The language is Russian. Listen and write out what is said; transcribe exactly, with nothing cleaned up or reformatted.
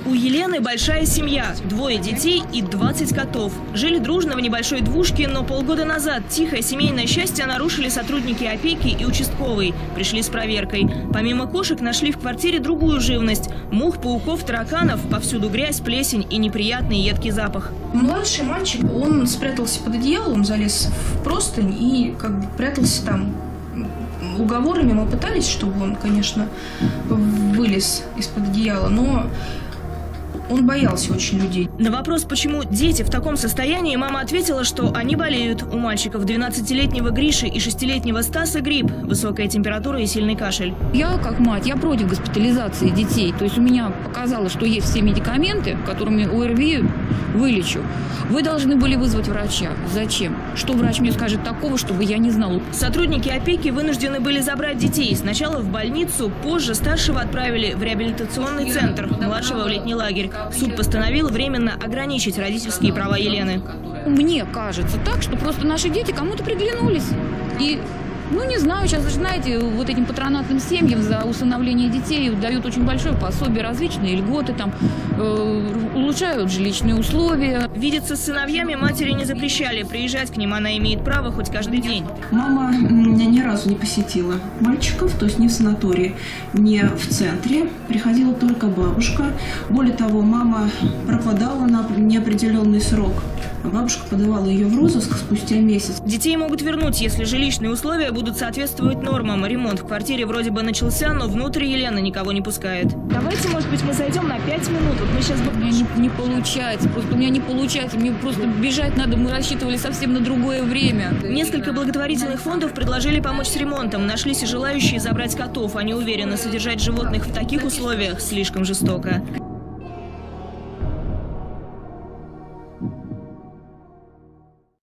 У Елены большая семья, двое детей и двадцать котов. Жили дружно в небольшой двушке, но полгода назад тихое семейное счастье нарушили сотрудники опеки и участковый. Пришли с проверкой. Помимо кошек нашли в квартире другую живность – мух, пауков, тараканов, повсюду грязь, плесень и неприятный едкий запах. Младший мальчик, он спрятался под одеялом, залез в простынь и как бы прятался там. Уговорами мы пытались, чтобы он, конечно, вылез из-под одеяла, но он боялся очень людей. На вопрос, почему дети в таком состоянии, мама ответила, что они болеют. У мальчиков двенадцатилетнего Гриши и шестилетнего Стаса грипп, высокая температура и сильный кашель. Я, как мать, я против госпитализации детей. То есть у меня показалось, что есть все медикаменты, которыми ОРВИ вылечу. Вы должны были вызвать врача. Зачем? Что врач мне скажет такого, чтобы я не знала? Сотрудники опеки вынуждены были забрать детей. Сначала в больницу, позже старшего отправили в реабилитационный центр, младшего в летний лагерь. Суд постановил временно ограничить родительские права Елены. Мне кажется так, что просто наши дети кому-то приглянулись. И, ну не знаю, сейчас, знаете, вот этим патронатным семьям за усыновление детей дают очень большое пособие, различные льготы, там, э, улучшают жилищные условия. Видеться с сыновьями матери не запрещали. Приезжать к ним она имеет право хоть каждый день. Мама меня ни разу не посетила мальчиков, то есть ни в санатории, ни в центре. Приходила только бабушка. Более того, мама пропадала на неопределенный срок. Бабушка подавала ее в розыск спустя месяц. Детей могут вернуть, если жилищные условия будут соответствовать нормам. Ремонт в квартире вроде бы начался, но внутрь Елена никого не пускает. Давайте, может быть, мы зайдем на пять минут. Вот мы сейчас... У меня не, не получается, просто у меня не получается. Мне просто бежать надо, мы рассчитывали совсем на другое время. Несколько благотворительных фондов предложили помочь с ремонтом. Нашлись и желающие забрать котов. Они уверены, содержать животных в таких условиях слишком жестоко.